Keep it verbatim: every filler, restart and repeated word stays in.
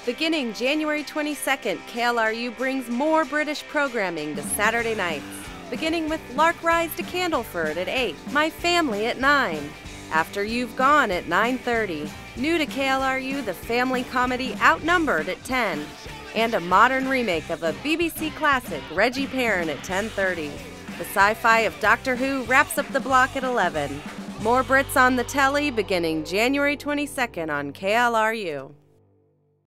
Beginning January twenty-second, K L R U brings more British programming to Saturday nights. Beginning with Lark Rise to Candleford at eight, My Family at nine, After You've Gone at nine thirty, new to K L R U, the family comedy Outnumbered at ten, and a modern remake of a B B C classic, Reggie Perrin, at ten thirty. The sci-fi of Doctor Who wraps up the block at eleven. More Brits on the telly beginning January twenty-second on K L R U.